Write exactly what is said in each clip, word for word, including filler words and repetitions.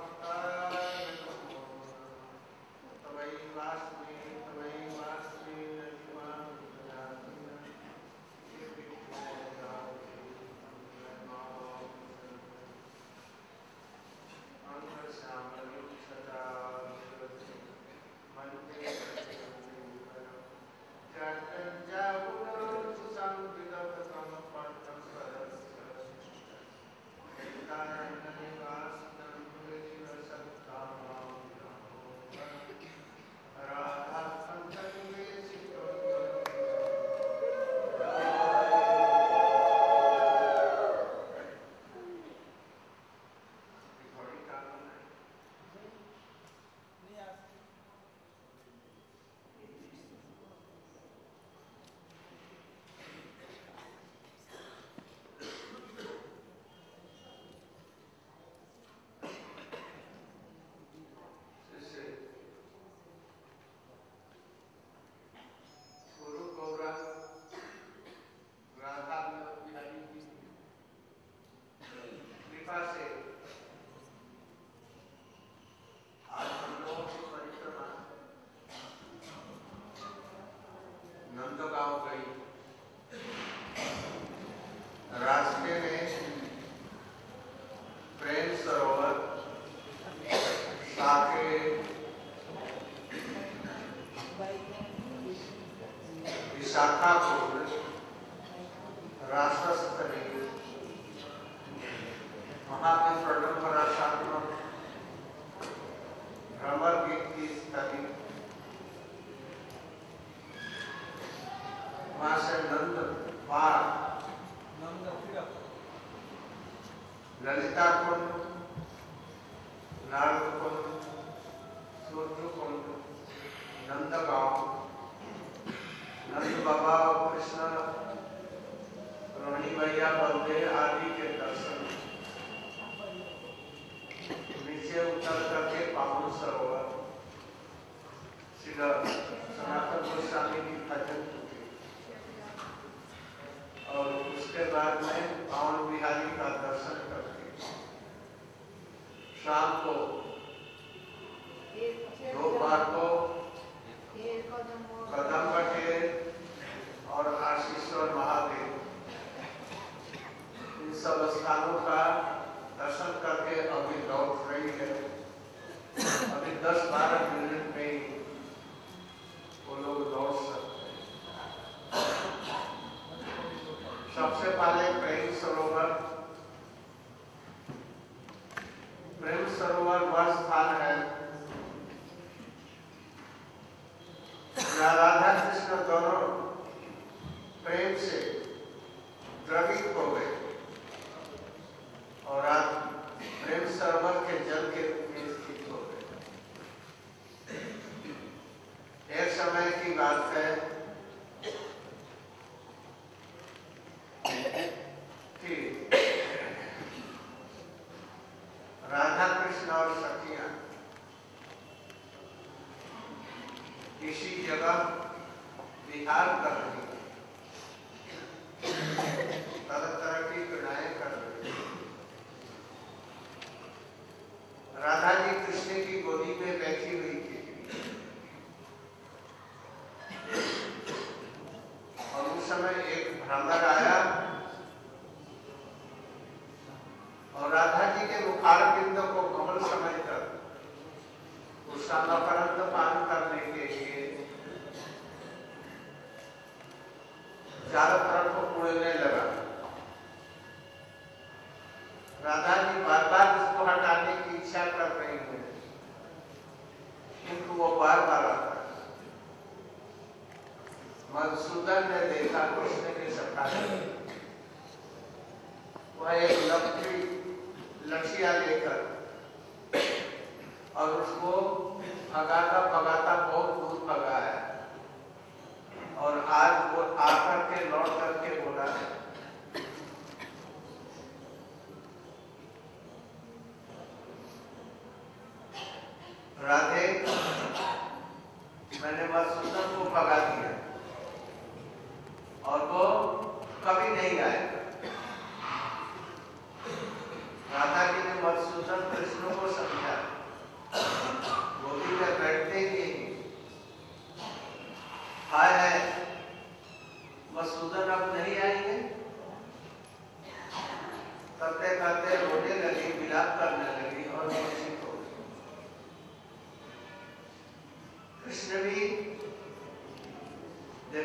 राधा जी ने मधुसूदन कृष्ण को समझा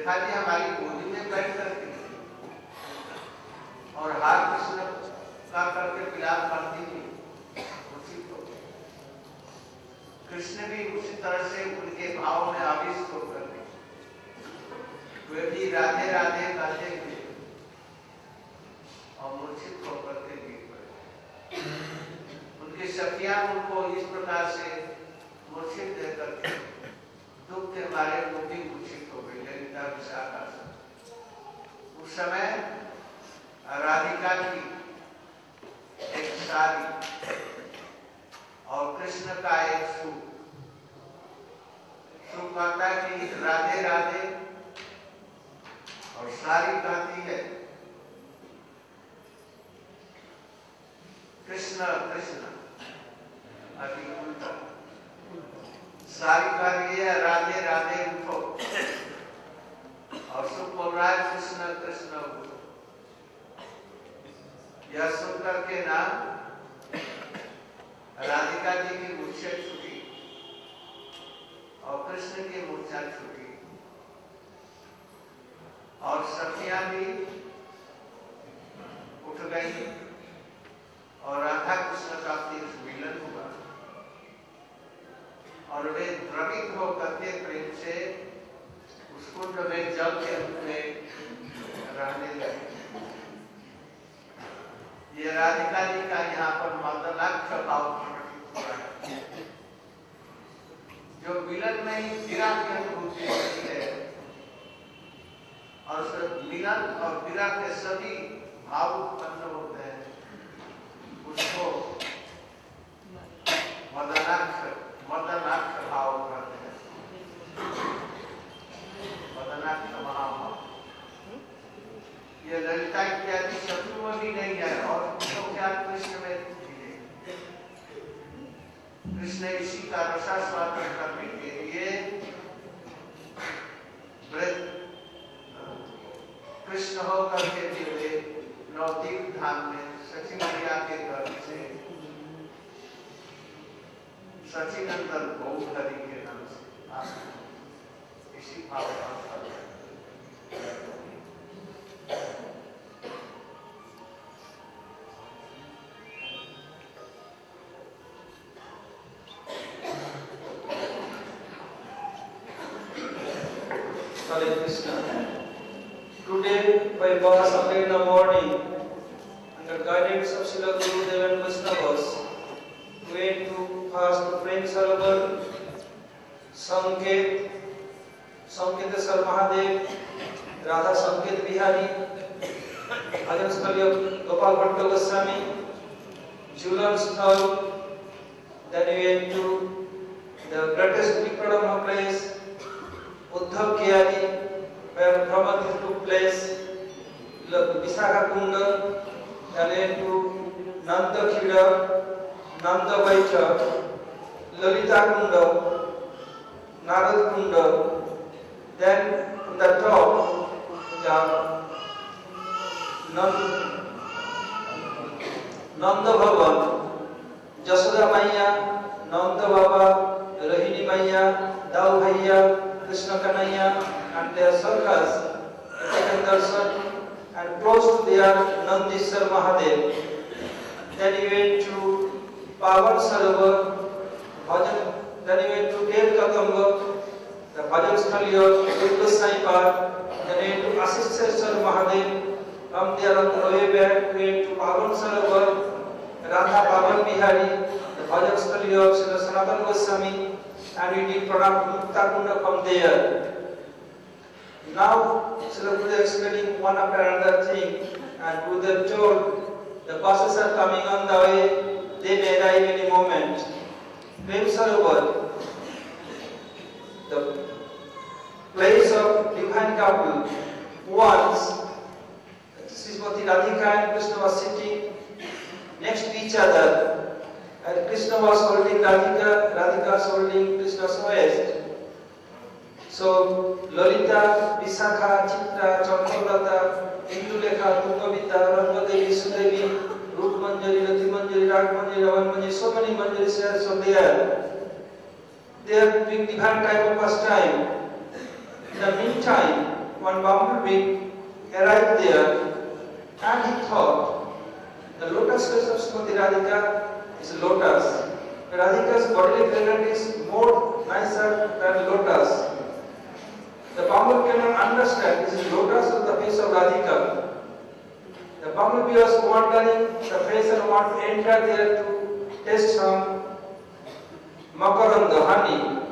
रेखा जी हमारी गोदी में बैठ करके और हाथ कृष्ण का करके विलाप करती थी, उसी को कृष्ण भी उसी तरह से उनके भाव में आविष्ट होकर वे भी राधे राधे कहते हुए और मूर्छित होकर के गिर पड़े। उनकी सखियां उनको इस प्रकार से मूर्छित देकर के दुख के मारे वो भी मूर्छित हो गई। ललिता विशाखा से उस समय राधिका की एक साड़ी और कृष्ण का एक सूट, सूट कहता है कि राधे राधे और सारी कहती है कृष्ण कृष्ण। अभी उल्टा सारी कह रही है राधे राधे उठो और सुख बोल रहा है कृष्ण कृष्ण उठो। यह सुनकर के नाम राधिका जी की मूर्छा छूटी और कृष्ण की मूर्छा छूटी और सखियां भी उठ गई और राधा कृष्ण का फिर मिलन हुआ और वे द्रवित होकर के प्रेम से उस कुंड में जल के रूप में रहने लगे। ये राधिका जी का यहाँ पर मदनाक्ष भाव प्रकटित हुआ है, जो मिलन में ही विरह की अनुभूति होती है और मिलन और विरह के सभी भाव उत्पन्न होते हैं, उसको मदनाक्ष मदनाक्ष भाव कहते हैं। मदनाक्ष महाभाव ये ललिता इत्यादि शत्रु में भी नहीं है और तो क्या कृष्ण में भी नहीं। कृष्ण इसी का रसास्वादन करने के लिए कृष्ण होकर के वे नवदीप धाम में सची मैया के घर से सचिनंदन गौहरी के नाम से इसी भाव का Hare Krishna. Today, by Bas early in the morning, under guidance of Srila Gurudev and Vaishnavas, we went to pass the Prem Sarovar, Sanket, Sanketeswar Mahadev, Radha Sanket Bihari, Ajanstali of Gopal Bhatta Goswami, Julan Sthal. Then we went to the greatest Vikradama place, Uddhav Kiyari, where Brahma took place, Visakha Kunda, then to Nanda Khida, Nanda Vaita, Lalita Kunda, Narad Kunda, then from the top, the Nanda Bhavan, Jasoda Maya, Nanda Baba, Rahini Maya, Dau Bhaiya, Krishna Kanaya, and their circus taken darshan and close to their Nandisar Mahadev. Then he went to Pavan Sarovar, Bhajan, then he went to Del Katanga, the Bhajan Sthali of Durga Sai Park, then he went to Asisteswar Mahadev. From there on the way back, we went to Pavan Sarovar, Radha Pavan Bihari, the Bhajan Sthali of Srila Sanatana Goswami, and we did Pranam Mukta Kunda from there. Now, Srila Gurudev explaining one after another thing, and Gurudev told the buses are coming on the way, they may arrive any moment. Prem Sarovar, the place of divine couple, once Srimati Radhika and Krishna was sitting next to each other, and Krishna was holding Radhika, Radhika was holding Krishna's waist. So Lalita, Visakha, Chitra, Chandralata, Indulekha, Tungavita, Rangadevi, Sudevi, Rup Manjari, Rati Manjari, Rag Manjari, Ravan Manjari, so many Manjaris are so there. They are doing divine type of pastime. In the meantime, one bumblebee arrived there and he thought the lotus face of Srimati Radhika is a lotus. Radhika's bodily fragrance is more nicer than lotus. The bumblebee cannot understand this is lotus or the face of Radhika. The bumblebee was wandering the face and wanted to enter there to taste some makaranda, honey.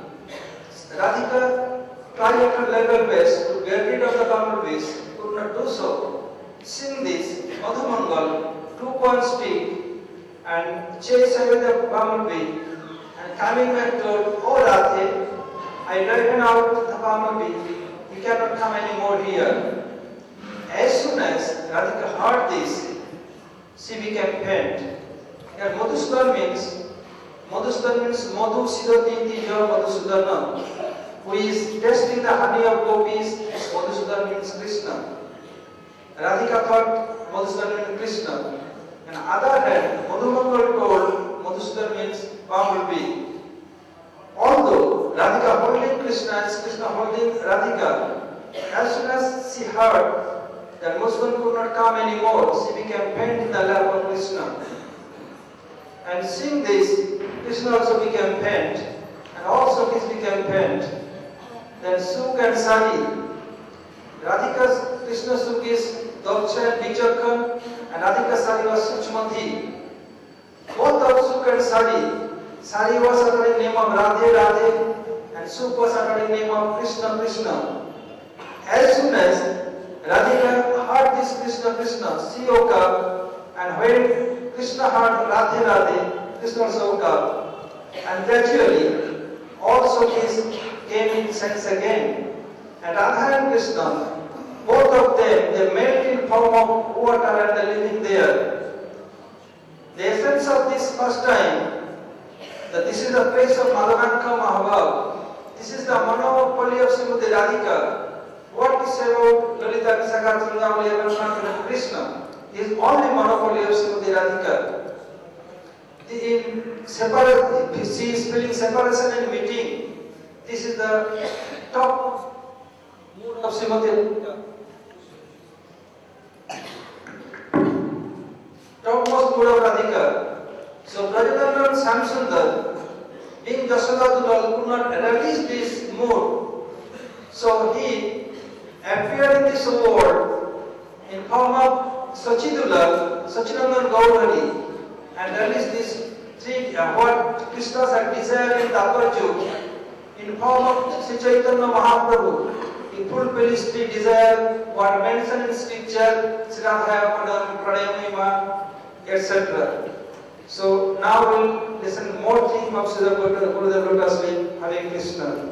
Radhika tried at her level best to get rid of the bumblebees, could not do so. Seeing this, Madhumangal took one stick and chased away the bumblebee and coming back told, "Oh Radhe, I driven out the bumblebee, he cannot come anymore here." As soon as Radhika heard this, she became faint. Here Madhusudan means, Madhusudan means Madhu Siddhati Tijo Madhusudana, who is tasting the honey of gopis. Madhusudan means Krishna. Radhika thought Madhusudan means Krishna. On the other hand, Madhumangal told Madhusudan means bumblebee. Although Radhika holding Krishna and Krishna holding Radhika, as soon as she heard that Madhusudan could not come anymore, she became faint in the lap of Krishna. And seeing this, Krishna also became faint, and also he became faint. Then Suk and Sari, Radhika's Krishna Suk is Daksha and Bichakhan, and Radhika Sari was Suchmati. Both of Suk and Sari, Sari was uttering name of Radhe Radhe, and Suk was uttering name of Krishna Krishna. As soon as Radhika heard this Krishna Krishna, she woke up, and when Krishna heard Radhe Radhe, Krishna also woke up, and gradually also this came in sense again. And Radha and Krishna, both of them, they melt in form of water and they living there. The essence of this first time, that this is the place of Madhavanka Mahabhav, this is the monopoly of Srimati Radhika. What we say about Lalita Visakha Chandamali and Krishna is only monopoly of Srimati Radhika. In separate, she is feeling separation and meeting. This is the top mood of Srimati Radhika. Topmost mood of Radhika. So Brajadandran Samsundar, being Jashoda Dulal, could not release this mood. So he appeared in this world in form of Sachidulal, Sachinandan Gaurhari, and released this three, uh, what Krishna had desired in the upper Jug, in form of Sri Chaitanya Mahaprabhu, in fulfill his three desire, what mentioned in scripture, Sridhaya Padam, Pradayamima, et cetera. So now we'll listen more theme of Sridhar Gurudev Lotus Link, Hare Krishna.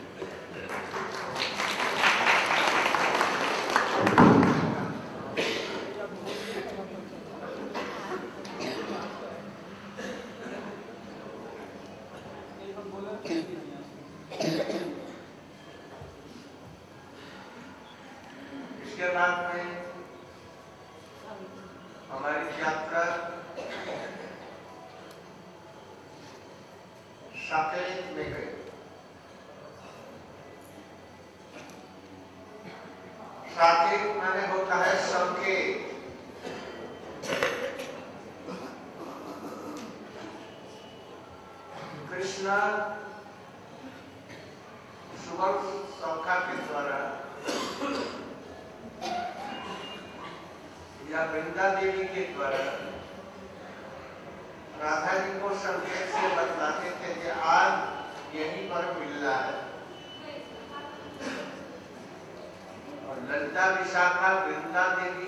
इसके बाद में हमारी यात्रा साकेत में गई। साकेत माने होता है संकेत। कृष्ण सुबह सौखा के द्वारा या वृंदा देवी के द्वारा राधा जी को संकेत से बतलाते थे कि आज यहीं पर मिलना है। और ललिता विशाखा वृंदा देवी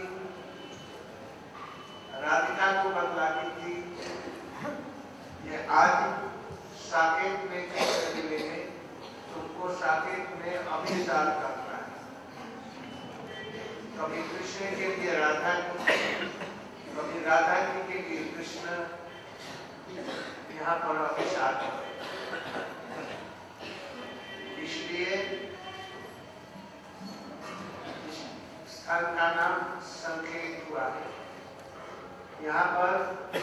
राधिका को बतलाती थी ये आज साकेत में मिलेंगे, तुमको साकेत में अभिसार करना है। कभी कृष्ण के लिए राधा जी, कभी राधा जी के लिए कृष्ण यहाँ पर अभिसार करें। इसलिए इस स्थल का नाम संकेत हुआ है। यहाँ पर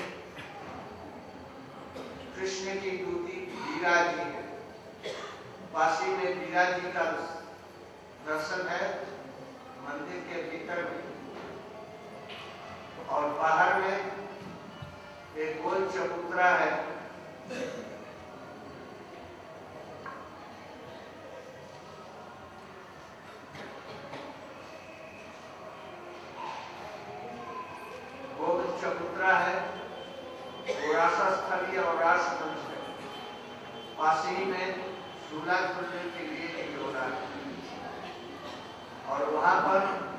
कृष्ण की दूती वीरा जी है। वासी में वीरा जी का दर्शन है मंदिर के भीतर में और बाहर में एक गोल चबूतरा है। गोल चबूतरा है, वो राष्ट्रस्थलीय और राष्ट्रमंच है। पास ही में झूला झूलने के लिए एक झूला है और वहां पर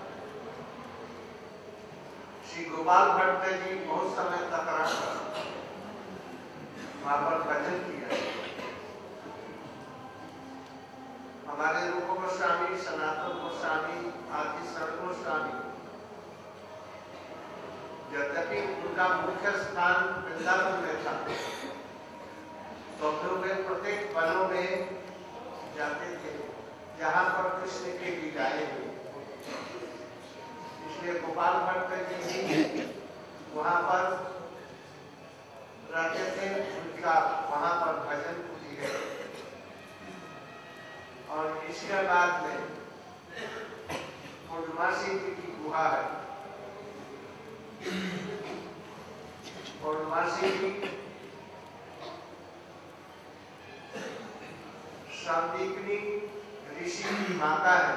श्री गोपाल भट्ट जी बहुत समय तक रहकर वहां पर भजन किया। हमारे रूप गोस्वामी, सनातन गोस्वामी आदि सर्व गोस्वामी, यद्यपि उनका मुख्य स्थान वृंदावन में था, तो फिर वे प्रत्येक वनों में जाते थे जहां पर कृष्ण की लीलाएं हुई। इसलिए गोपाल भट्ट जी वहां पर रहते थे, उनका वहां पर भजन पूजी है। और इसके बाद में पूर्णमासी जी की गुहा है। पूर्णमासी जी सांदीपनी ऋषि की माता है,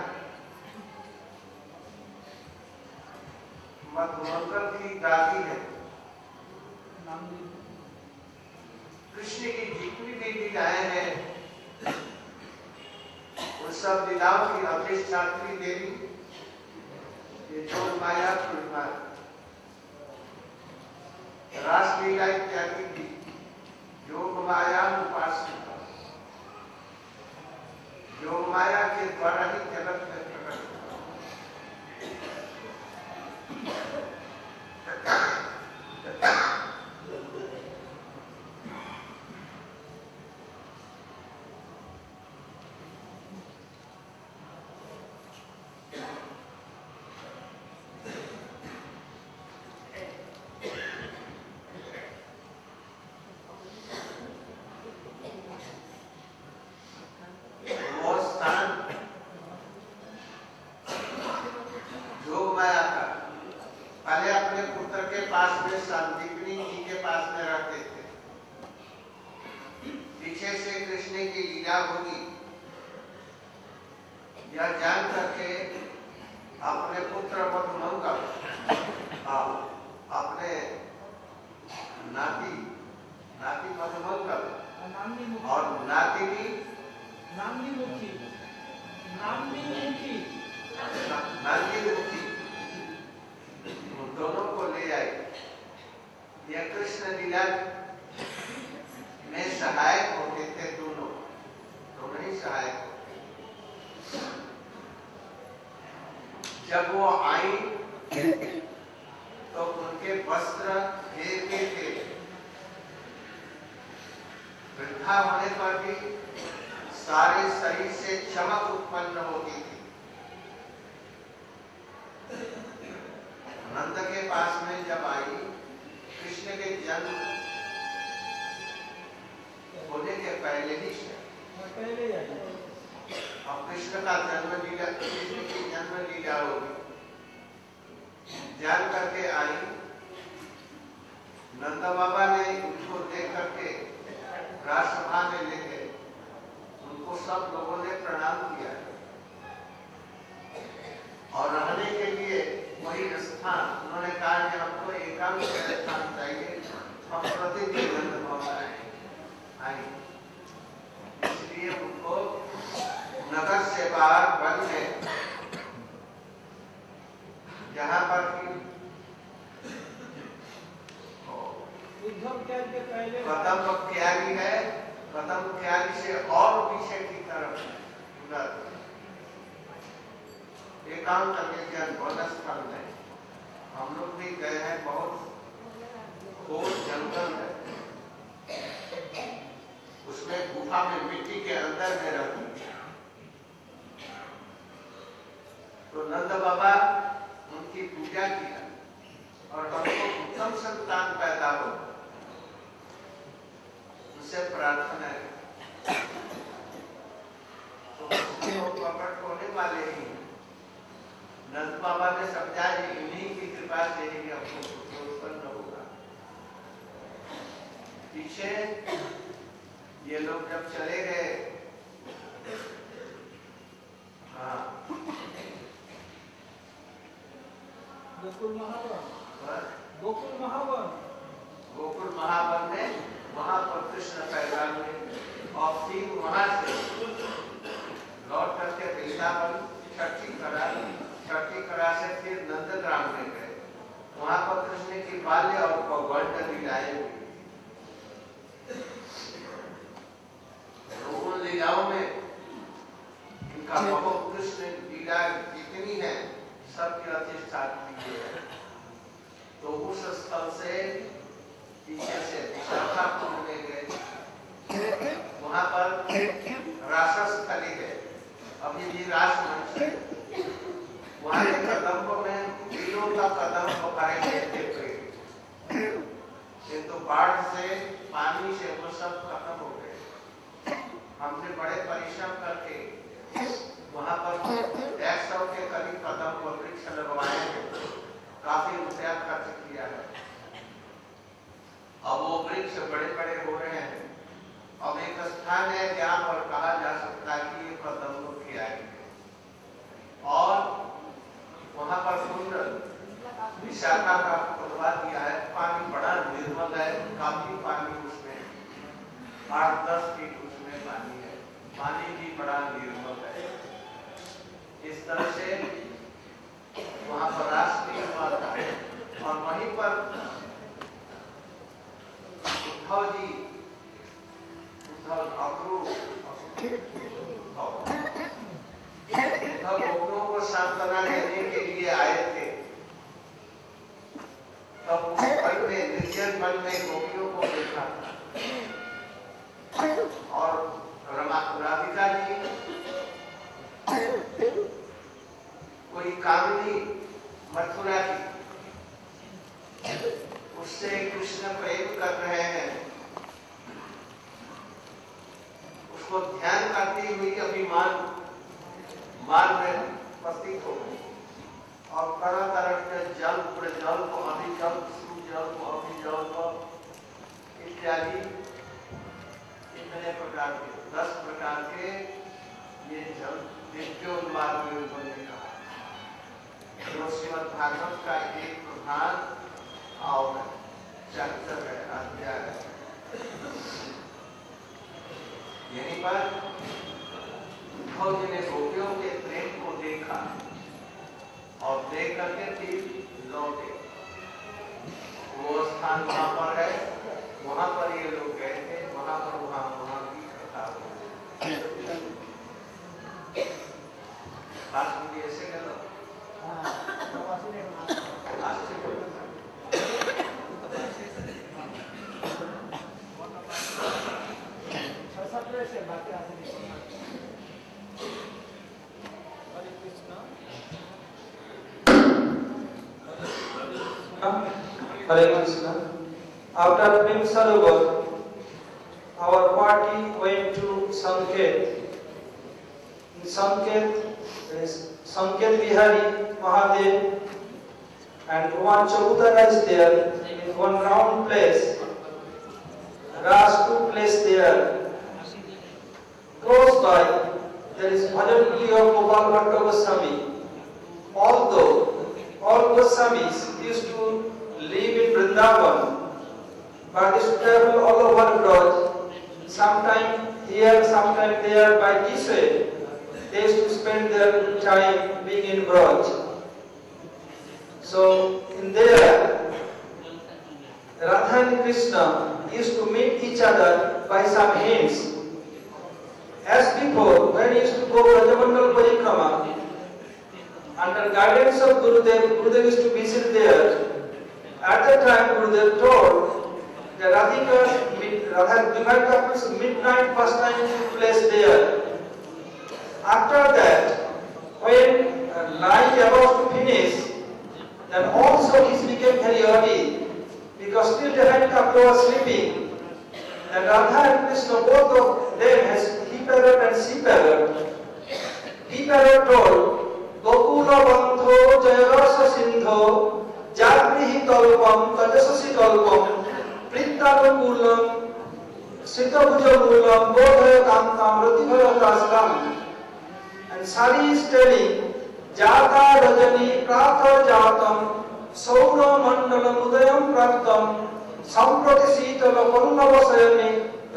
मधुमंगल की दादी है। कृष्ण की जितनी भी लीलाएं हैं उन सब लीलाओं की अधिष्ठात्री देवी ये जोग माया पूर्णिमा, रासलीला इत्यादि की योग माया उपासना, योग माया के द्वारा ही जगत में प्रकट बाबा ने समझा कि इन्हीं की कृपा से ही हमको पुत्र उत्पन्न होगा। पीछे ये लोग जब चले गए, हाँ, गोकुल महावन, गोकुल महावन, गोकुल महावन में वहां पर कृष्ण पैदा हुए और फिर वहां से लौट करके वृंदावन छठी करा, छठी करा से फिर नंदग्राम में गए। वहां पर कृष्ण की बाल्य और पौगंड लीलाएं हुई। तो उन लीलाओं में इनका बहुत कृष्ण लीला जितनी है सबकी अधिष्ठात्री है। तो उस स्थल से पीछे से विशाखापुर में गए, वहां पर रासस्थली है, अभी भी रासमंच है। वहां के कदम्ब में वीरों का कदम्ब पकाए देते हुए, किंतु बाढ़ से पानी से वो सब खत्म हो गए। हमने बड़े परिश्रम करके वहां पर एक सौ के करीब कदम्ब वृक्ष लगवाए हैं, काफी रुपया खर्च किया है। अब वो वृक्ष बड़े बड़े हो रहे हैं। अब एक स्थान है जहाँ पर कहा जा सकता है कि ये कदम्ब किया है और वहां पर कुंड विशाखा का खुलवा दिया है। पानी बड़ा निर्मल है, काफी पानी उसमें आठ दस फीट उसमें पानी है, पानी भी बड़ा निर्मल है। इस तरह से वहां पर राष्ट्रीय हुआ था और वहीं पर उद्धव जी, उद्धव अक्रू गोपियों को सांत्वना देने के लिए आए थे। तब उस पल में निर्जन मन में गोपियों को देखा और राधिका जी कोई कामिनी मथुरा की, उससे कृष्ण प्रेम कर रहे हैं। उसको ध्यान करती हुई अभिमान मान में प्रतीत हो गई और तरह तरह के जल प्रजल को अभिजल, सुजल को अभिजल इत्यादि इतने प्रकार के दस प्रकार के ये जल दिव्योन्माद में उन्होंने कहा। जो श्रीमद् भागवत का एक प्रधान और चैप्टर है, अध्याय है। यहीं पर उद्धव जी ने गोपियों के प्रेम को देखा और देख करके फिर लौटे। वो स्थान वहां पर है, वहां पर ये लोग गए थे, वहां पर वहां वहां की कथा हुई। बात मुझे ऐसे कर लो, Hare Krishna. After Prem Sarovar, our party went to Sanket. In Sanket, there is Sanket Bihari Mahadev, and one Chabutara is there in one round place. Ras took place there. Close by, there is Bhajanpuri of Gopal Bhatta Goswami. Although all Goswamis used to live in Vrindavan, but used to travel all over Braj, sometime here, sometime there, by this way, they used to spend their time being in Braj. So, in there, Radha and Krishna used to meet each other by some hints. As before, when he used to go Brajamandal Parikrama, under guidance of Gurudev, Gurudev used to visit there. At that time, Gurudev told that Radhika's Radha divine couple's midnight pastime took place there. After that, when uh, night about to finish, then also he became very early because still divine couple was sleeping. And Radha and Krishna, both of them has he parrot and she parrot. He parrot told, Gokula Bandhu बंधो जयरस सिंधो जागृहि तल्पम तजससि तल्पम प्रीतानुकूलम सिद्धभुजमूलम बोधय कांताम रतिभय कास्ताम. And Sari is telling Jata Rajani Pratha Jatam Saura Mandalam Udayam Praptam Samprati Sitala Pallava Sayane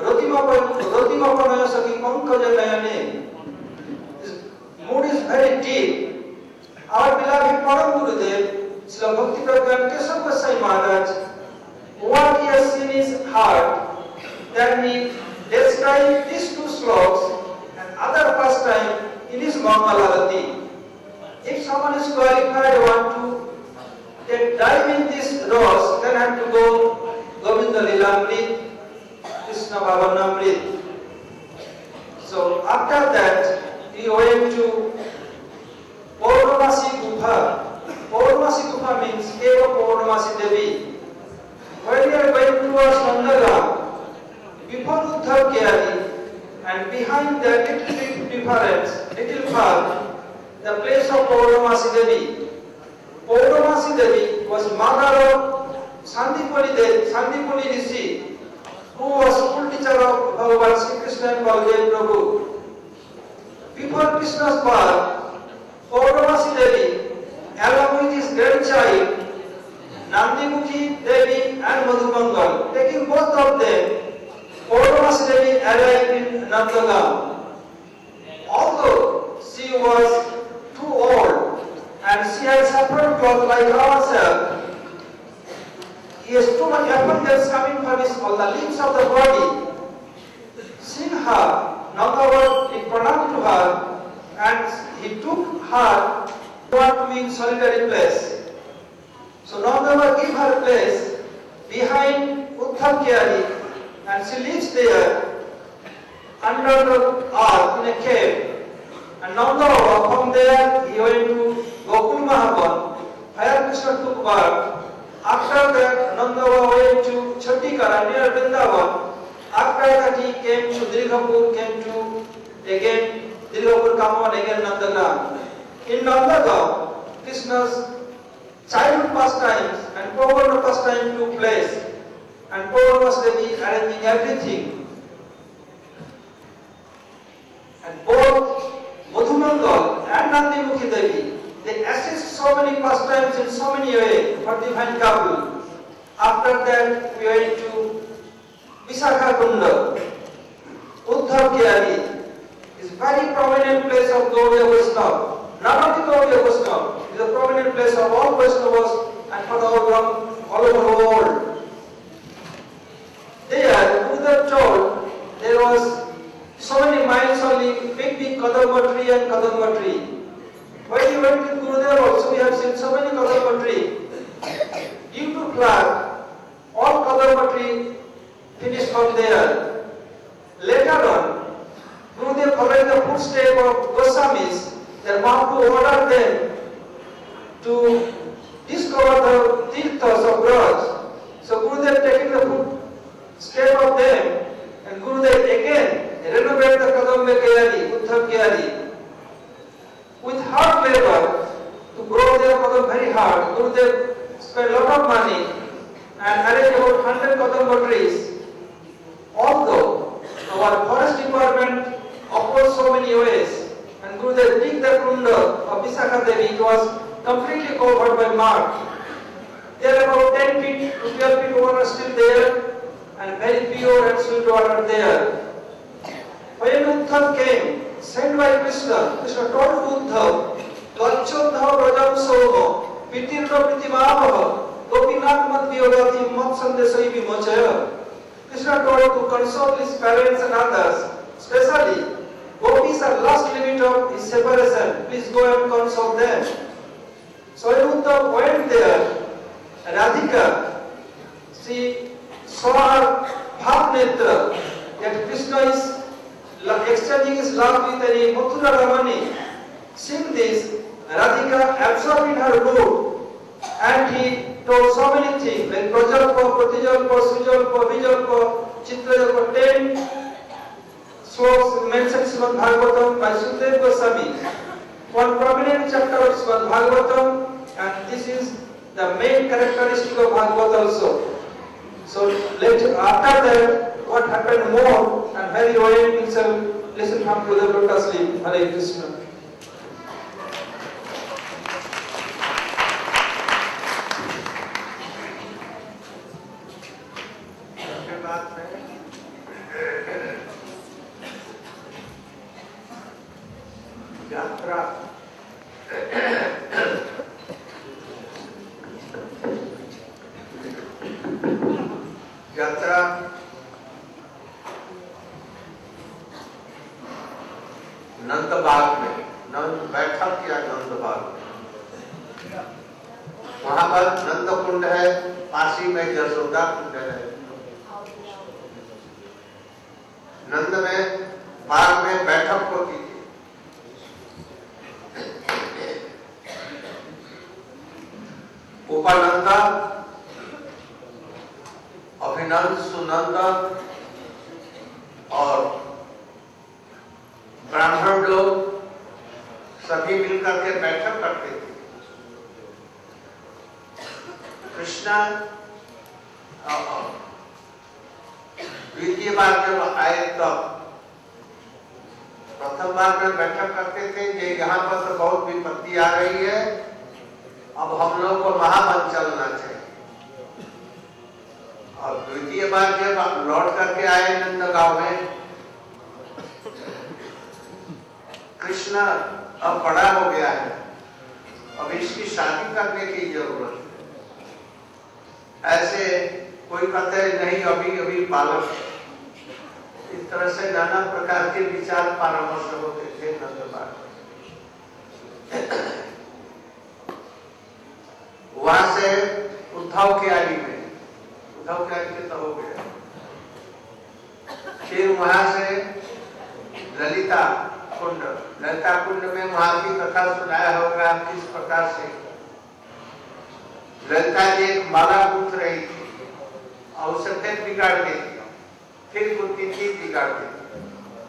Ratima Panaya Saki Pankaja Nayane. This mood is very deep. Our beloved Param Gurudev, Srila Bhakti Pragyan Keshav Goswami Maharaj, what he has seen in his heart, that he described these two sloks and other pastime in his Mangalarati. If someone is qualified, want to then dive in this rose, then have to go Govinda Lilamrit, Krishna Bhavanamrit. So after that, he went to Purnamasi Guha. Purnamasi Guha means Eva Purnamasi Devi. When we are going towards Nandagram, before Uddhav Kyari, and behind the little bit difference, little path, the place of Purnamasi Devi. Purnamasi Devi was mother of Sandipani Devi, Sandipani Rishi, who was school teacher of Bhagavan Sri Krishna and Baldev Prabhu. Before Krishna's birth, Purnamasi Devi, along with his grandchild, Nandimukhi Devi and Madhumangal, taking both of them, Purnamasi Devi arrived in Nandagam. Although she was too old and she had suffered cloth like ourselves, he has too much abundance coming from his, all the limbs of the body. Seeing her, Nandava he pranam to her and he took her to be in solitary place. So Nandava gave her place behind Uddhav Kyari and she lives there under the earth in a cave. And Nandava, from there he went to Gokul Mahavan, where Krishna took birth. After that, Nandava went to Chhattikara near Vrindavan. After that, he came to Dirghapur, came to again Dirghapur, Kamavan, again Nandagam. In Nandagam, Krishna's childhood pastimes and Purnama pastime took place, and Purnamasi Devi arranging everything. And both Madhumangal and Nandimukhi Devi, they assist so many pastimes in so many ways for divine couple. After that, we went to Visakha Kunda. Uddhav Kyari is very prominent place of Gaudiya Vaishnava. Not only Gaudiya Vaishnava, it is a prominent place of all Vaishnavas and for the whole all over the world. There, Gurudev told there was so many miles only, big big Kadamba tree and Kadamba tree. When we went with Gurudev also, we have seen so many Kadamba tree. Due to flood, all Kadamba tree finished from there. Later on, Gurudev following the footsteps of Goswamis, they want to order them to discover the tirthas of Braj. So Gurudev taking the footsteps of them, and Gurudev again renovate the Kadamba Kyari, Uddhav Kyari. With hard labor to grow their Kadam very hard, Gurudev spent a lot of money and arranged about one hundred Kadamba trees. Although our forest department offers so many ways, and Gurudev dig the kunda of Visakha Devi, it was completely covered by mud. There are about ten feet to twelve feet water still there, and very pure and sweet water there. When Uddhav came, sent by Krishna, Krishna told to Uddhav, Tvachchodha Vrajam Soho, Pitirna Pritimavaha, Gopinath Madhyogati Mat Sandesai Vimochaya. Krishna told to console his parents and others, especially Gopis are last limit of his separation, please go and console them. So when Uddhav went there, Radhika, she saw her Bhav Netra, that Krishna is exchanging his love with any Mathura Ramani. Seeing this, Radhika absorbed in her mood, and he told so many things like Prajalpa, Pratijalpa, Sujalpa, Vijalpa, Chitrajalpa, ten sloks mentioned Srimad Bhagavatam by Sudev Goswami. one prominent chapter of Srimad Bhagavatam, and this is the main characteristic of Bhagavad also. So let after that what happened more and very well we shall listen from Buddha Lotus Leaf. Hare Krishna. यात्रा यात्रा नंद बाग में नंद बैठक किया नंद बाग में, वहां पर नंद कुंड है, पासी में यशोदा कुंड है। नंद में बाग में बैठक होती थी। उपानंद, अभिनंद, सुनंद और ब्राह्मण लोग सभी मिलकर के बैठक करते थे। कृष्णा द्वितीय बार जब आए तब प्रथम बार में बैठक करते थे कि यहाँ पर तो बहुत विपत्ति आ रही है, अब हम लोग को महावन चलना चाहिए। और द्वितीय बार जब लौट करके आए नंदगांव में, कृष्ण अब बड़ा हो गया है, अब इसकी शादी करने की जरूरत है। ऐसे कोई कहते हैं नहीं अभी अभी बालक, इस तरह से नाना प्रकार के विचार परामर्श होते थे नंदबाग। वहां से उद्धव की आली में, उद्धव की आली तो हो गया। फिर वहां से ललिता कुंड, ललिता कुंड में वहां की कथा सुनाया होगा किस प्रकार से ललिता जी एक माला गूंथ रही थी और उसे फिर बिगाड़ देती, फिर कुंती थी बिगाड़ देती।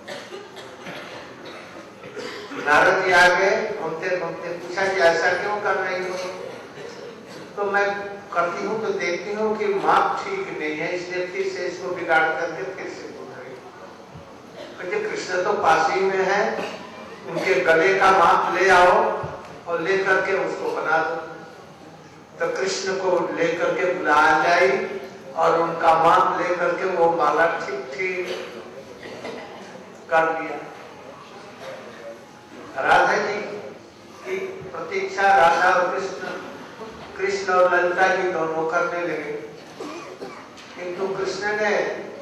नारद जी आगे घूमते घूमते पूछा कि ऐसा क्यों कर रही हो? तो मैं करती हूँ तो देखती हूँ कि माप ठीक नहीं है, इसलिए फिर से इसको बिगाड़ करके फिर से घूम रही। तो कृष्ण तो पास ही में है, उनके गले का माप ले आओ और लेकर के उसको बना दो। तो कृष्ण को लेकर के बुलाया जाए और उनका माप लेकर के वो माला ठीक ठीक कर दिया। राधा जी की प्रतीक्षा राधा और कृष्ण कृष्ण और ललिता जी दोनों करने लगे, किंतु कृष्ण ने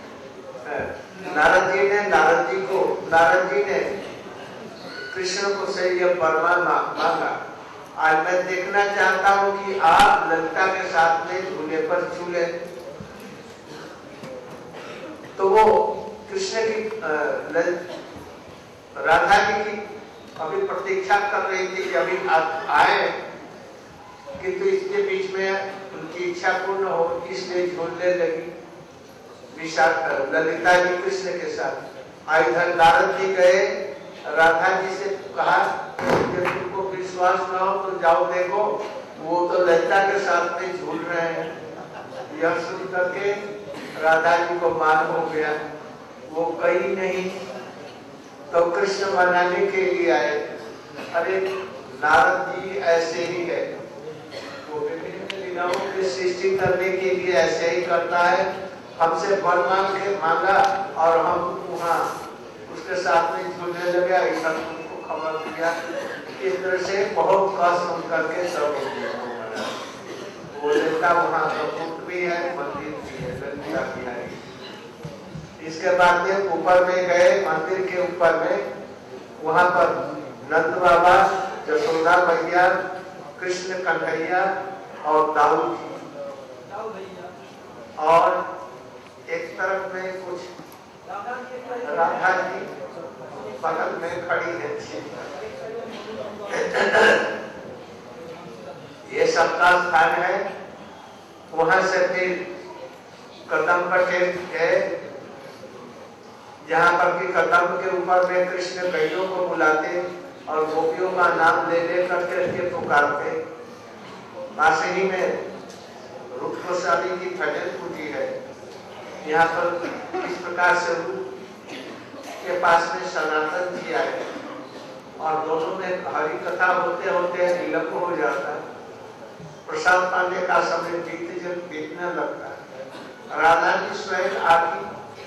नारद जी ने नारद जी को नारद जी ने कृष्ण को से यह वरमान मांगा, आज मैं देखना चाहता हूं कि आप ललिता के साथ में झूले पर झूले। तो वो कृष्ण की राधा जी की अभी प्रतीक्षा कर रही थी कि अभी आए, किंतु इसके बीच में उनकी इच्छा पूर्ण हो, इसलिए झूलने लगी विशाल ललिता जी कृष्ण के साथ। इधर नारद जी गए, राधा जी से कहा कि तुमको विश्वास न हो तो जाओ देखो, वो तो ललिता के साथ में झूल रहे हैं। यह सुन करके राधा जी को मान हो गया, वो कहीं नहीं। तो कृष्ण मनाने के लिए आए, अरे नारद जी ऐसे ही है, वो विभिन्न लीलाओं की सृष्टि करने के लिए ऐसे ही करता है। हमसे वर मांग के मांगा और हम वहाँ उसके साथ में झूलने लगे, ऐसा उनको खबर दिया। इस तरह से बहुत कसम करके सब वो ललिता वहाँ तो भी है, मंदिर भी है, ललिता बिहारी। इसके बाद में ऊपर में गए, मंदिर के ऊपर में, वहां पर नंद बाबा, यशोदा मैया, कृष्ण कन्हैया और दाऊ जी, और एक तरफ में कुछ राधा जी बगल में खड़ी है। ये सबका स्थान है। वहां से फिर कदम पर गए, जहाँ पर कि कदम के ऊपर में कृष्ण गैयों को बुलाते, और गोपियों का नाम ले ले करके के पुकारते। पास ही में रूप गोस्वामी की भजन पूजी है। यहाँ पर इस प्रकार से रूप के पास में सनातन जी आए और दोनों में हरि कथा होते होते विलंब हो जाता है। प्रसाद पाने का समय बीत जब बीतने लगता है। राधा जी स्वयं आती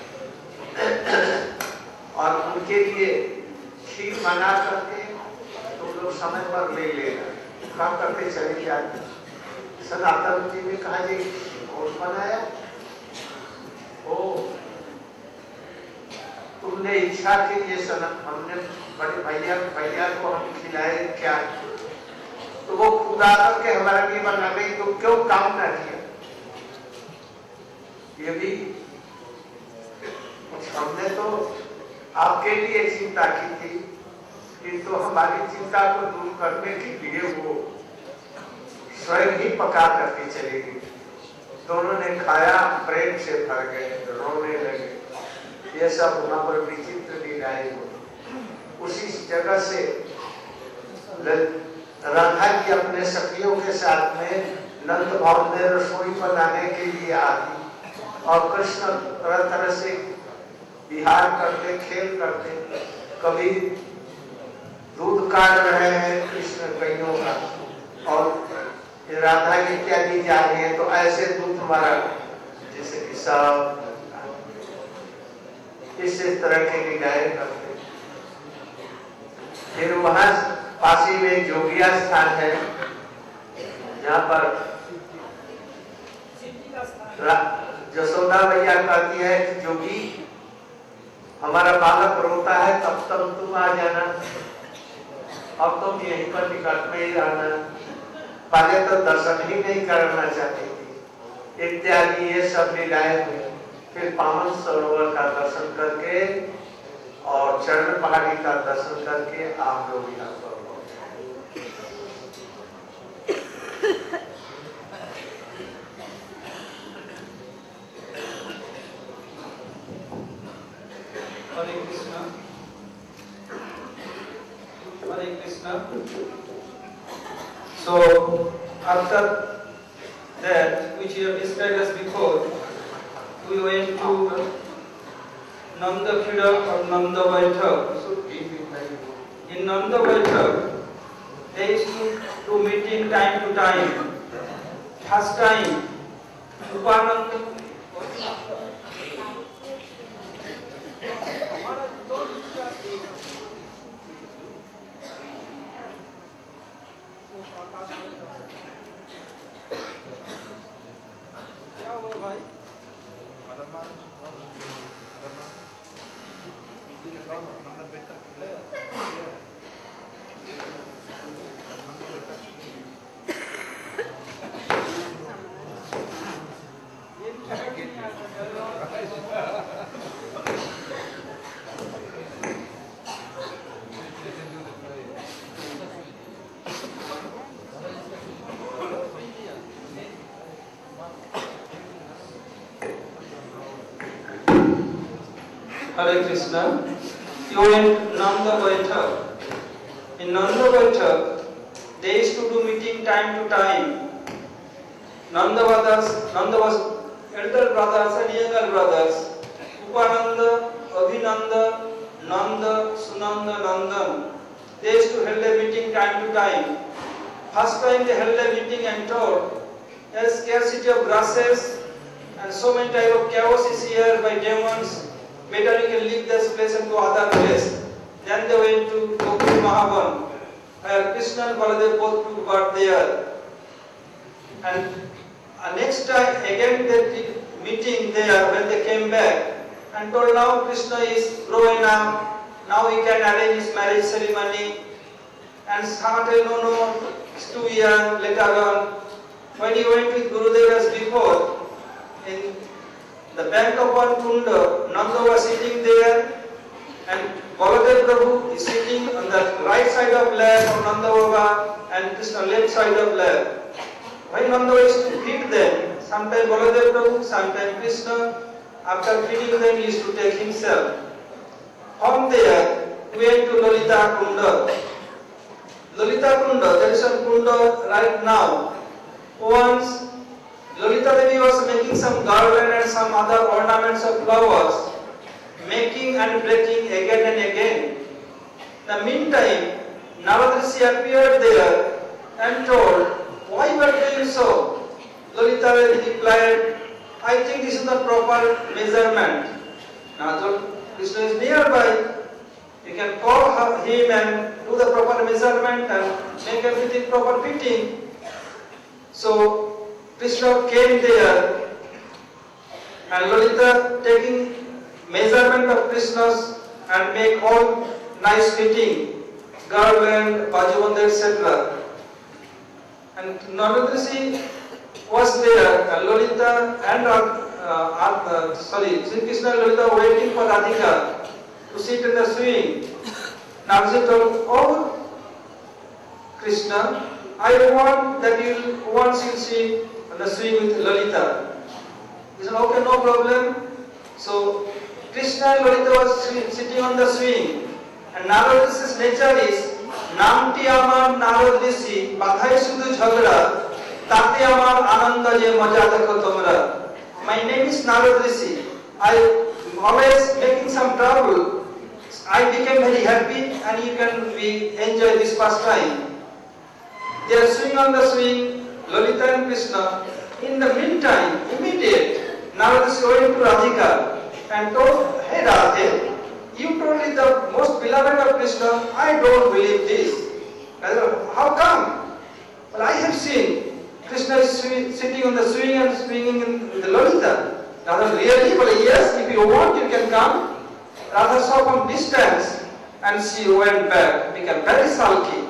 और उनके लिए खीर बना करके तुम लोग समय पर ले लेना, काम करके चले जाते। सनातन जी ने कहा जी कौन बनाया? ओ तुमने इच्छा की ये सनत हमने बड़े भैया भैया को हम खिलाए क्या? तो वो खुद आकर के हमारा लिए बना गई, तो क्यों काम ना किया? ये भी हमने तो आपके लिए चिंता की थी, किंतु तो हमारी चिंता को दूर करने के लिए वो स्वयं ही पका करके चले गए। दोनों ने खाया, प्रेम से भर गए, रोने लगे। ये सब वहां पर विचित्र लीलाएं हुई। उसी जगह से राधा जी अपने सखियों के साथ में नंद भवन में रसोई बनाने के लिए आती और कृष्ण तरह तरह से विहार करते, खेल करते। कभी दूध काट रहे हैं कृष्ण गैयों का और राधा इत्यादि जा रही है, तो ऐसे दूध मारा जैसे कि सब इस तरह के लीलाएं करते। फिर वहां पासी में जोगिया स्थान है, जहाँ पर जसोदा मैया कहती है कि जोगी हमारा बालक रोता है, तब तक तुम आ जाना, अब तुम यहीं पर निकट में ही रहना। पहले तो दर्शन ही नहीं करना चाहती थी इत्यादि ये सब लीलाएं हुई। फिर पावन सरोवर का दर्शन करके और चरण पहाड़ी का दर्शन करके आप लोग यहाँ पर Hare Krishna. Hare Krishna. So after that, which you have described as before, we went to Nanda Freedom or Nanda Baitak. In Nanda Baitak, they used to do meeting time to time. First time, Upananda. Hare Krishna. You went Nanda Baitak. In Nanda Baitak, they used to do meeting time to time. Nanda brothers, Nanda was elder brothers and younger brothers. Upananda, Abhinanda, Nanda, Sunanda, Nandan. They used to hold a meeting time to time. First time they held a meeting and told, there is scarcity of grasses and so many type of chaos is here by demons. Better you can leave this place and go other place. Then they went to Gokul Mahavan, where Krishna and Baladev both took birth there. And uh, next time again they did meeting there when they came back and told now Krishna is growing up, now he can arrange his marriage ceremony. And Samatay, no, no, it's too young, later on. When he went with Gurudev as before, in the bank of one kunda, Nanda was sitting there and Baladev Prabhu is sitting on the right side of lap of Nanda Baba and Krishna left side of lap. When Nanda used to feed them, sometimes Baladev Prabhu, sometimes Krishna, after feeding them he used to take himself. From there, we went to Lalita Kunda. Lolita Kunda, there is a Kunda right now. Once Lolita Devi was making some garland and some other ornaments of flowers, making and breaking again and again. In the meantime, Narad Rishi appeared there and told, "Why you are doing so?" Lolita Devi replied, "I think this is the proper measurement." Now Krishna is nearby. You can call him and do the proper measurement and make everything proper fitting. So Krishna came there and Lolita taking measurement of Krishna's and make all nice fitting, garland, bajuband, et cetera. And Narad Rishi was there and Lolita and uh, uh, sorry, Sri Krishna and Lolita waiting for Radhika to sit in the swing. Narad told, "Oh Krishna, I want that you once you sit on the swing with Lolita." He said, "Okay, no problem." So Krishna and Lolita was sitting on the swing, and Narad Rishi's nature is Namti amar Narad Rishi, Bathai Sudhu Jhagda, Tate amar Ananda je maja dekho tomra. My name is Narad Rishi. I always making some trouble. I became very happy and you can we enjoy this pastime. They are swinging on the swing, Lolita and Krishna. In the meantime, immediate, Narad Rishi went to Radhika and told, "Hey Radhe, you told me the most beloved of Krishna, I don't believe this." Radha, "How come?" "Well, I have seen Krishna is sitting on the swing and swinging in the Lolita." Radha, "Really?" "Well, yes, if you want, you can come." Radha saw from distance and she went back, became very sulky.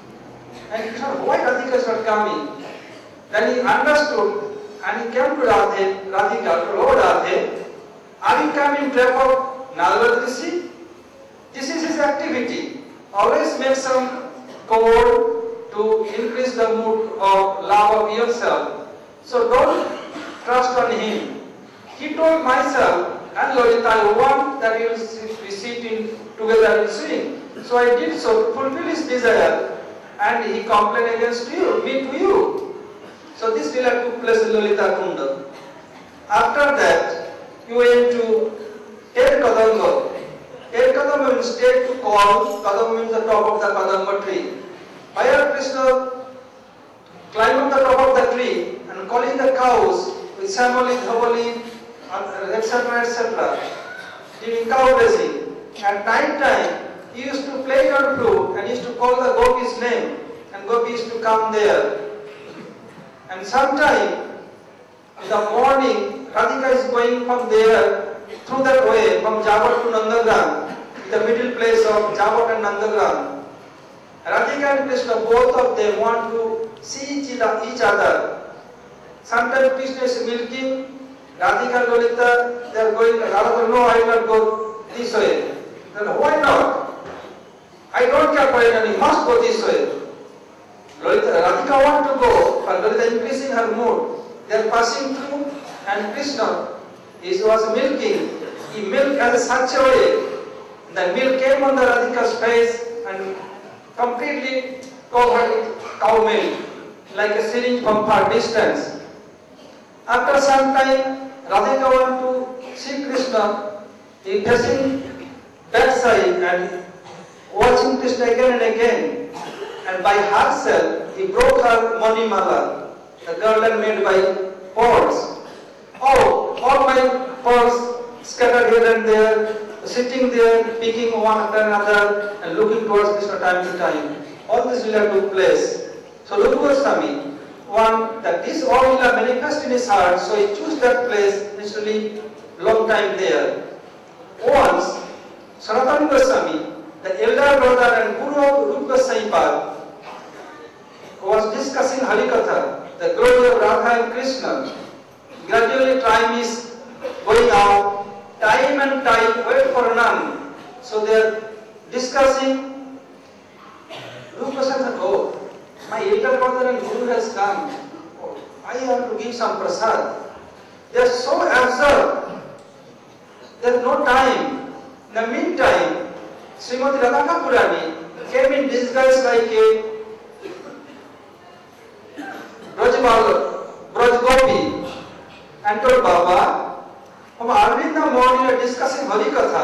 And he thought, why Radhika is not coming? Then he understood and he came to Radhe, Radhika, told, "Oh Radhe, are you coming to of Narad Rishi? This is his activity. Always make some code to increase the mood of love of yourself. So don't trust on him. He told myself and Lolita, I want that you will be sitting together in swing. So I did so to fulfill his desire, and he complained against you, me to you." So this lila took place in Lolita Kunda. After that, he went to Ter Kadamba. Ter Kadamba means take to call. Kadamba means the top of the Kadamba tree. Where Krishna climbed on the top of the tree and calling the cows with Samali, Dhavali, et cetera, et cetera, doing cow racing. At night time, he used to play on flute and used to call the gopis' name, and gopis used to come there. And sometime in the morning, Radhika is going from there through that way from Jabat to Nandagram, the middle place of Jabat and Nandagram. Radhika and Krishna, both of them want to see each other. Sometimes Krishna is milking. Radhika and Lolita, they are going, Radha, "No, I will not go this way." Then, "Why not?" "I don't care for it, you must go this way." Lolita, Radhika want to go, but Lolita increasing her mood. They are passing through, and Krishna he was milking. He milked as such a way. The milk came on the Radhika's face and completely covered with cow milk, like a syringe from far distance. After some time, Radhika want to see Krishna. He facing backside and watching Krishna again and again. And by herself, he broke her Manimala, the garland made by pearls. "Oh, all my pearls scattered here and there, sitting there, picking one after another and looking towards Krishna time to time." All this lila took place. So Rupa Goswami, one that this all lila manifest in his heart, so he chose that place, literally long time there. Once, Sanatana Goswami, the elder brother and guru of Rupa Goswami Pad, was discussing Harikatha, the glory of Radha and Krishna. Gradually time is going out, time and time wait for none. So they are discussing. Rupa Goswami said, "Oh, my elder brother and guru has come. Oh, I have to give some prasad." They are so absorbed. There is no time. In the meantime, Srimati Radha Kapurani came in disguise like a Brajbal, Brajgopi, and told Baba, हम early in the morning are discussing Hari Katha.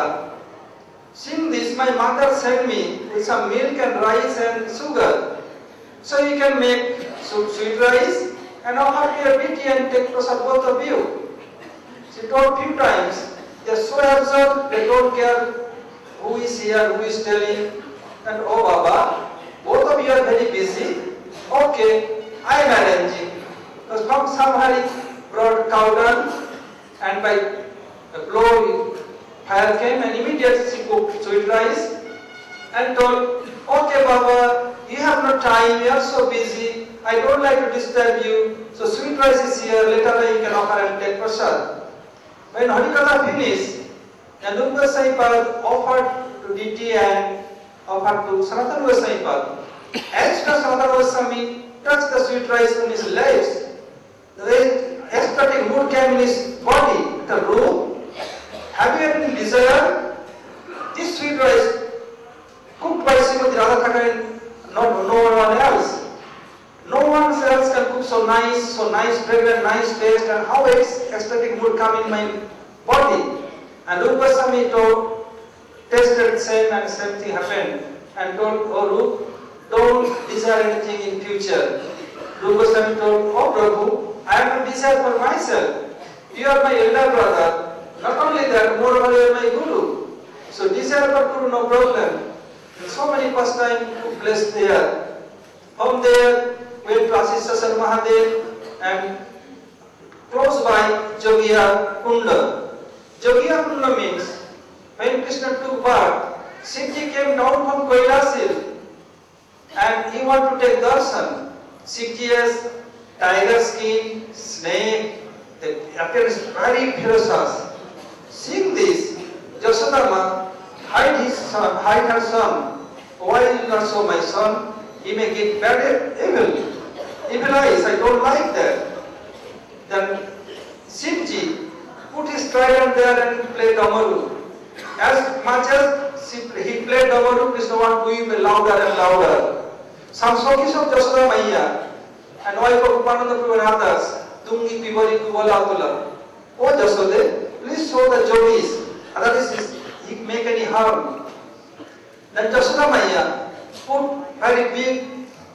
Seeing this, my mother sent me with some milk and rice and sugar, so you can make sweet rice and offer me a pity and take prasad both of you. She told few times. They are so absurd, they don't care who is here, who is telling. And oh Baba, both of you are very busy. Okay, I am arranging. Because from somewhere he brought cow dung, and by a blow fire came, and immediately she cooked sweet rice and told, okay Baba, you have no time, you are so busy, I don't like to disturb you, so sweet rice is here, later you can offer and take prasad. When Harikatha finished, and Rupa Goswami offered to D T and offered to Sanatana Goswami. As Sanatana Goswami touched the sweet rice on his lips, the ecstatic mood came in his body. The room, have you any desire? This sweet rice cooked by Srimati Radha, not no one else. No one else can cook so nice, so nice, fragrant, nice taste, and how ecstatic mood come in my body. And Rupa Goswami told, tasted same and same thing happened, and told, oh Rup, don't desire anything in future. Rupa Goswami told, oh Prabhu, I have no desire for myself. You are my elder brother. Not only that, moreover you are my Guru. So desire for Guru, no problem. And so many pastimes took place there. From there, went to Asisasar Mahadev, and close by Jogiya Kunda. Jogiya Kunda means when Krishna took birth, Shivji came down from Kailasil and he wanted to take darshan. Shivji has tiger skin, snake, the appearance very ferocious. Seeing this, Jasodama hide his son, hide her son. Why will you not show my son? He may get bad evil. Evil eyes, I don't like that. Then Shivji put his trident there and played Damaru. As much as he played Damaru, Krishna wanted to weep louder and louder. Some Sokis of Jasoda Maiya and wife of Upananda Prabhu and others, Tungi Pibari Kubalatula. Oh Jasode, please show the Jogis, otherwise he make any harm. Then Jasoda Maiya put very big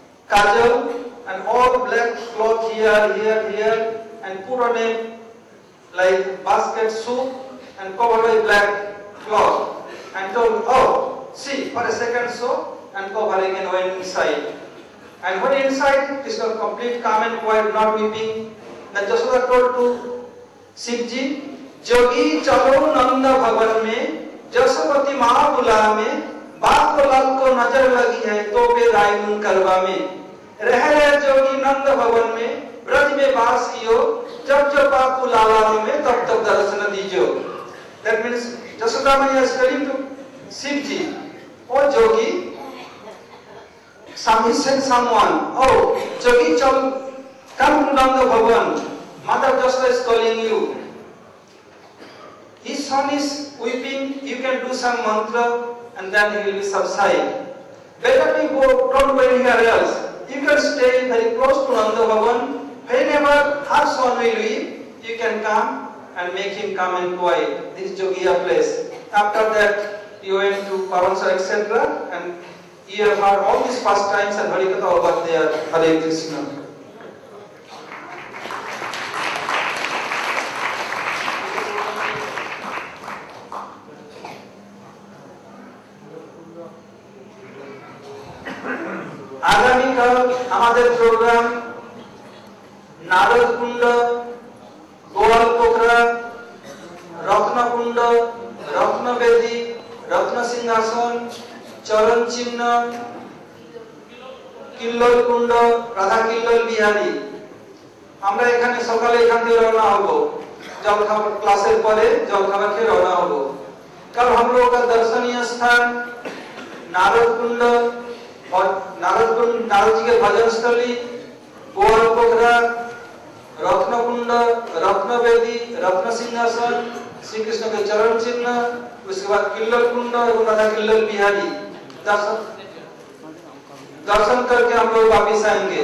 kajal and all black cloth here, here, here, and put on a like basket soup and covered by black cloth and told, oh, see, for a second so, and cover again went inside. And when inside, Krishna complete calm and quiet, not weeping. Then Jasoda told to Shivji, Jogi chalo nanda bhavan mein, Jasopati maa bula mein, बाप को लाल को नजर लगी है तो पे रायमुन करवा में रह रहे जोगी नंद भवन में ब्रज में वास कियो जब जब बाप को लाला में तब तब दर्शन दीजियो. That means Jasoda Maiya is telling to Shivji, oh Jogi, some he sent someone, oh Jogi chal, come to Nanda Bhavan, Mother Jasoda is calling you. His son is weeping, you can do some mantra and then he will be subside. Better to go, don't go anywhere else. You can stay very close to Nanda Bhavan. Whenever her son will weep, you can come and make him come and quiet. This is Jogiya place. After that, you went to Pavansar, et cetera. And you have heard all these pastimes and Harikatha over there. Hare Krishna. আগামীকাল আমাদের programme Narad কুণ্ড, গোয়াল পোখরা, রত্নকুণ্ড, রত্নবেদী, রত্ন সিংহাসন, চরণ চিহ্ন, কিল্লোল কুণ্ড, রাধা কিল্লোল বিহারী। আমরা এখানে সকালে এখান থেকে রওনা হব, জল খাবার ক্লাসের পরে জল খাবার খেয়ে রওনা হব। कल हम लोगों का दर्शनीय स्थान नारद कुंड और नारद कुंड, नारद जी के भजन स्थली, गोवाल पोखरा, रत्न कुंड, रत्न वेदी, रत्न सिंहासन, श्री कृष्ण के चरण चिन्ह, उसके बाद किल्लोल कुंड और राधा किल्लोल बिहारी। दर्शन दर्शन करके हम लोग वापिस आएंगे।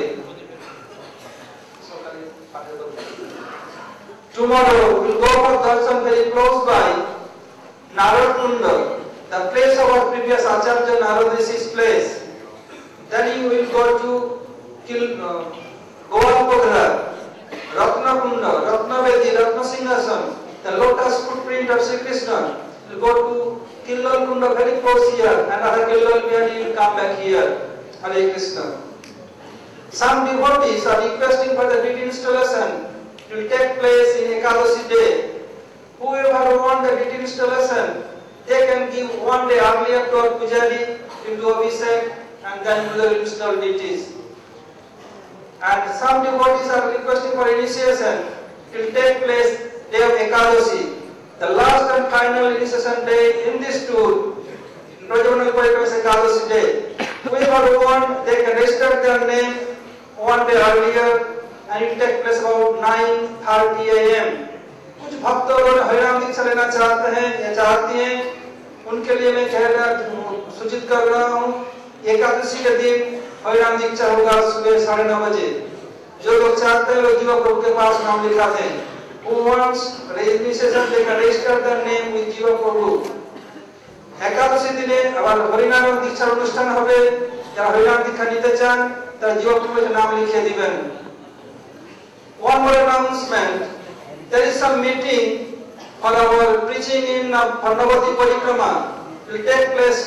Tomorrow we'll go for darshan very close by Narad Kunda, the place of our previous Acharya Narad Rishi's place. Then you will go to Kil uh, Goalpokhara, Ratna Kunda, Ratna Vedi, Ratna Singhasan, the lotus footprint of Sri Krishna. You will go to Killal Kunda, very close here, another Killal where you will come back here. Hare Krishna. Some devotees are requesting for the deed installation. It will take place in Ekadashi day. Whoever wants the deed installation, they can give one day earlier to our pujari, will do abhishek, and then we will install deities. And some devotees are requesting for initiation. It will take place day of Ekadashi, the last and final initiation day in this tour. Rajamanal Parikram's Ekadashi day. Whoever wants, they can register their name one day earlier, and it will take place about nine thirty a m कुछ भक्त लोग हरिनाम दीक्षा लेना चाहते हैं या चाहती हैं, उनके लिए मैं कह रहा सूचित कर रहा हूँ, एकादशी के दिन हरिनाम दीक्षा होगा सुबह साढ़े नौ बजे। जो लोग चाहते हैं लोग जीवा प्रभु के पास नाम लिखा दें। Who wants registration, they can register their name with जीवा प्रभु। एकादशी दिने আবার হরিনাম দীক্ষার অনুষ্ঠান হবে, যারা হরিনাম দীক্ষা নিতে চান তারা জীবা প্রভুর নাম লিখে দিবেন। One more announcement. There is some meeting for our preaching in Navati Parikrama. It will take place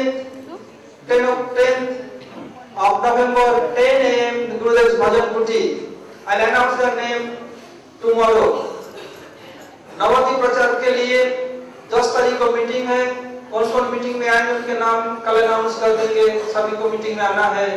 tenth of November, ten a m in Gurudev's Bhajan Kuti. I'll announce the name tomorrow. नवती प्रचार के लिए दस तारीख को meeting है। कौन कौन meeting में आएंगे उनके नाम कल अनाउंस कर देंगे। सभी को मीटिंग में आना है।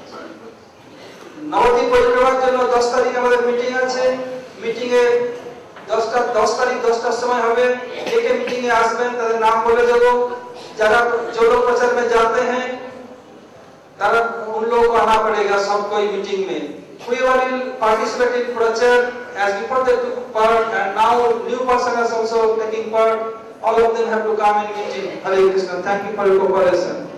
नवती परिक्रमा জন্য দশ তারিখ আমাদের মিটিং আছে। মিটিং এ দশটা দশ তারিখ দশটার সময় হবে। একে মিটিং এ আসবেন, তাদের নাম বলে দেব। যারা जो लोग प्रचार में जाते हैं तारा उन लोगों को आना पड़ेगा सबको मीटिंग में। Whoever will participate in prachar as before they took part and now new person is also taking part, all of them have to come in meeting. Hare Krishna. Thank you for your cooperation.